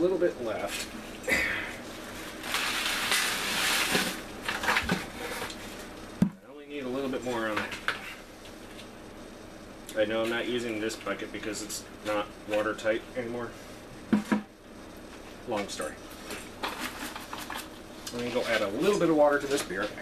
little bit left. I only need a little bit more on it. I know I'm not using this bucket because it's not watertight anymore. Long story. I'm going to go add a little bit of water to this beer.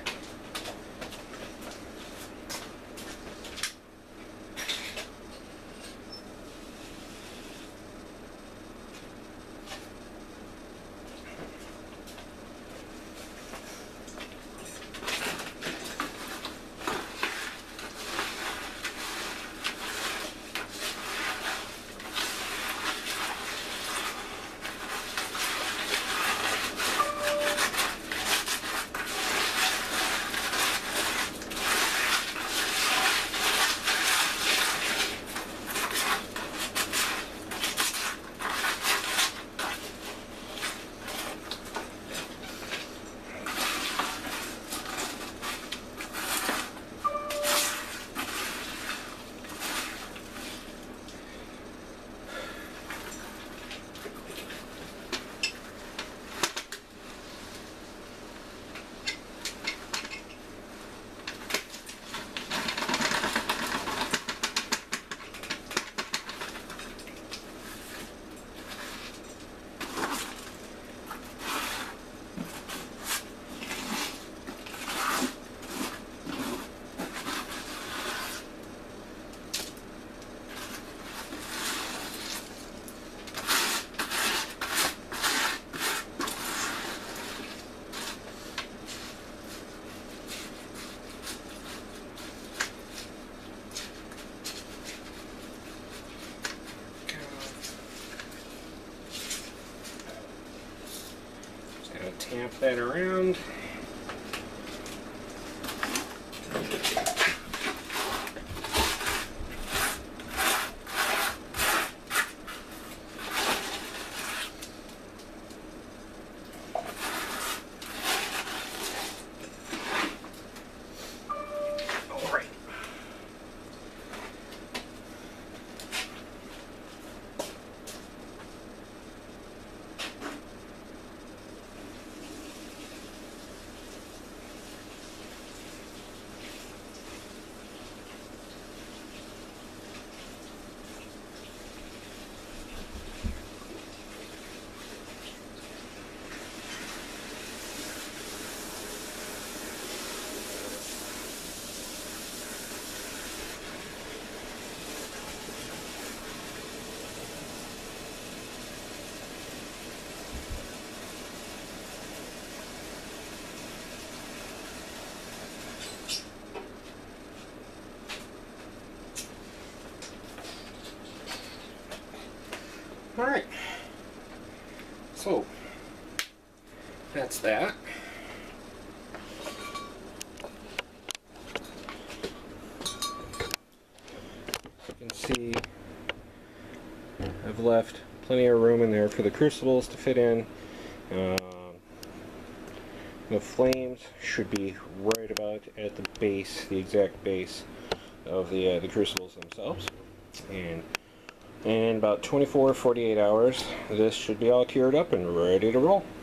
Tamp that around. All right. Alright, so that's that. You can see I've left plenty of room in there for the crucibles to fit in. The flames should be right about at the base, the exact base of the crucibles themselves. And in about 24 to 48 hours, this should be all cured up and ready to roll.